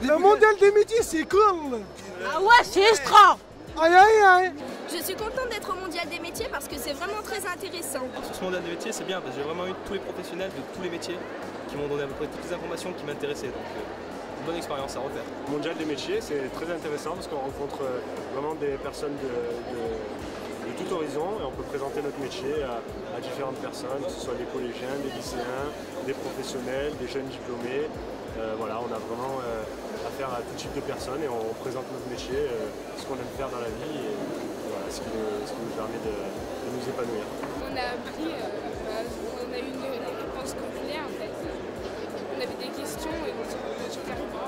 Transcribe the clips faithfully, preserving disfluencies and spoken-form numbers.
Le mondial des métiers, c'est cool. Ah ouais, c'est extra. Aïe aïe aïe. Je suis contente d'être au mondial des métiers parce que c'est vraiment très intéressant. Sur ce mondial des métiers, c'est bien parce que j'ai vraiment eu tous les professionnels de tous les métiers qui m'ont donné à peu près toutes les informations qui m'intéressaient. Donc, euh, une bonne expérience à refaire. Le mondial des métiers, c'est très intéressant parce qu'on rencontre vraiment des personnes de, de, de tout horizon et on peut présenter notre métier à, à différentes personnes, que ce soit des collégiens, des lycéens, des professionnels, des jeunes diplômés. Euh, voilà, on a vraiment euh, affaire à tout type de personnes et on, on présente notre métier, euh, ce qu'on aime faire dans la vie et voilà, ce, qui nous, ce qui nous permet de, de nous épanouir. On a appris, euh, bah, on a eu une, une réponse complète en fait. On avait des questions et on ne savait pas.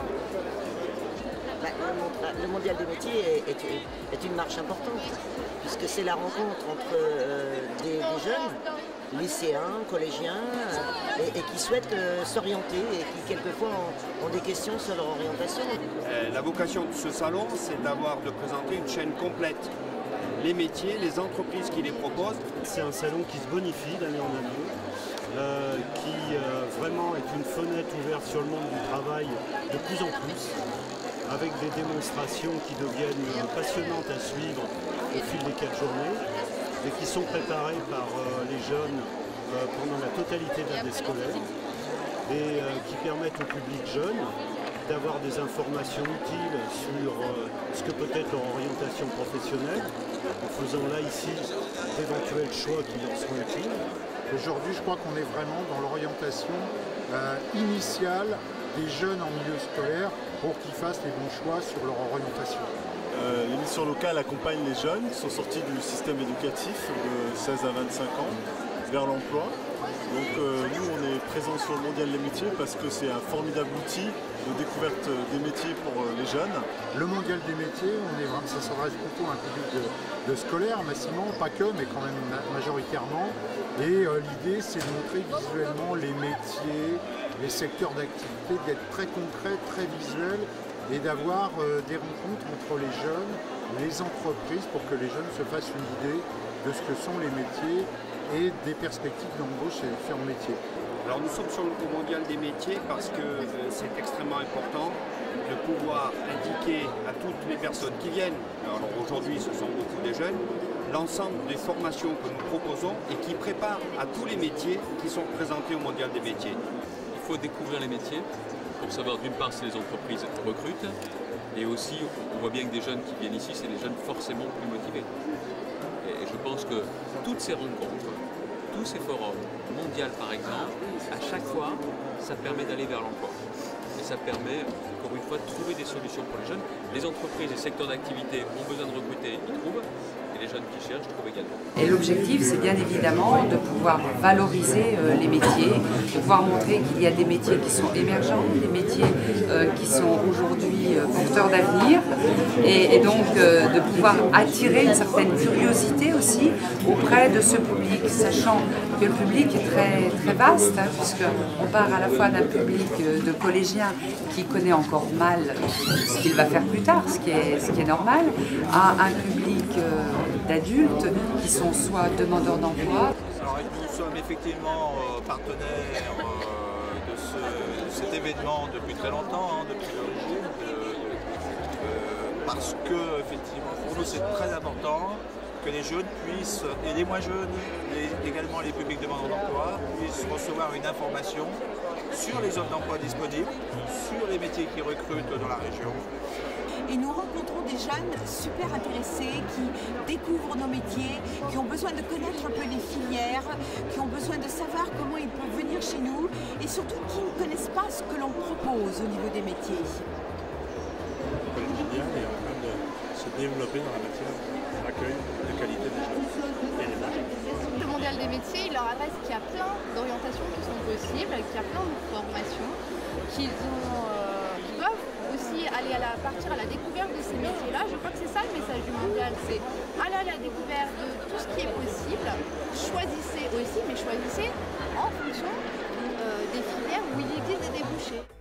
Le mondial des métiers est, est, est une marche importante puisque c'est la rencontre entre euh, des, des jeunes, lycéens, collégiens euh, et, et qui souhaitent euh, s'orienter et qui quelquefois ont, ont des questions sur leur orientation. Euh, la vocation de ce salon, c'est d'avoir de présenter une chaîne complète. Les métiers, les entreprises qui les proposent. C'est un salon qui se bonifie d'année en année, euh, qui euh, vraiment est une fenêtre ouverte sur le monde du travail de plus en plus, avec des démonstrations qui deviennent passionnantes à suivre au fil des quatre journées et qui sont préparées par euh, les jeunes euh, pendant la totalité de l'année scolaire et euh, qui permettent au public jeune d'avoir des informations utiles sur euh, ce que peut être leur orientation professionnelle, en faisant là ici d'éventuels choix qui leur seront utiles. Aujourd'hui, je crois qu'on est vraiment dans l'orientation euh, initiale des jeunes en milieu scolaire pour qu'ils fassent les bons choix sur leur orientation. Euh, les missions locales accompagnent les jeunes qui sont sortis du système éducatif de seize à vingt-cinq ans vers l'emploi. Donc euh, nous on est présents sur le mondial des métiers parce que c'est un formidable outil de découverte des métiers pour euh, les jeunes. Le mondial des métiers, on est, ça s'adresse beaucoup à un public de, de scolaires, massivement, pas que, mais quand même majoritairement. Et euh, l'idée c'est de montrer visuellement les métiers, les secteurs d'activité, d'être très concret, très visuel et d'avoir euh, des rencontres entre les jeunes, les entreprises pour que les jeunes se fassent une idée de ce que sont les métiers et des perspectives d'embauche chez les différents métiers. Alors nous sommes sur le mondial des métiers parce que euh, c'est extrêmement important de pouvoir indiquer à toutes les personnes qui viennent, alors aujourd'hui ce sont beaucoup des jeunes, l'ensemble des formations que nous proposons et qui préparent à tous les métiers qui sont présentés au mondial des métiers. Il faut découvrir les métiers pour savoir d'une part si les entreprises recrutent et aussi on voit bien que des jeunes qui viennent ici, c'est des jeunes forcément plus motivés. Et je pense que toutes ces rencontres, tous ces forums, mondial par exemple, à chaque fois, ça permet d'aller vers l'emploi. Et ça permet, encore une fois, de trouver des solutions pour les jeunes. Les entreprises et secteurs d'activité ont besoin de recruter, ils trouvent. Et les jeunes qui cherchent trouvent également. Et l'objectif, c'est bien évidemment de pouvoir valoriser euh, les métiers, de pouvoir montrer qu'il y a des métiers qui sont émergents, des métiers euh, qui sont aujourd'hui euh, porteurs d'avenir, et, et donc euh, de pouvoir attirer une certaine curiosité aussi auprès de ce public, sachant que le public est très, très vaste, hein, puisqu'on part à la fois d'un public de collégiens qui connaît encore mal ce qu'il va faire plus tard, ce qui est, ce qui est normal, à un public euh, d'adultes qui sont soit demandeurs d'emploi. Alors nous sommes effectivement euh, partenaires euh, de, ce, de cet événement depuis très longtemps, hein, depuis l'origine, euh, parce que effectivement pour nous c'est très important que les jeunes puissent, et les moins jeunes, et également les publics demandeurs d'emploi, puissent recevoir une information sur les offres d'emploi disponibles, sur les métiers qui recrutent dans la région. Et nous rencontrons des jeunes super intéressés qui découvrent nos métiers, qui ont besoin de connaître un peu les filières, qui ont besoin de savoir comment ils peuvent venir chez nous et surtout qui ne connaissent pas ce que l'on propose au niveau des métiers. Le collège bien est en train de se développer dans la matière d'accueil de qualité des jeunes et des âges. Le mondial des métiers, il leur adresse qu'il y a plein d'orientations qui sont possibles, qu'il y a plein de formations, qu'ils ont, euh, qu'ils doivent aussi aller à la, partir à la découverte de ces métiers-là. Je crois que c'est ça le message du mondial, c'est aller à la découverte de tout ce qui est possible, choisissez aussi, mais choisissez en fonction euh, des filières où il existe des débouchés.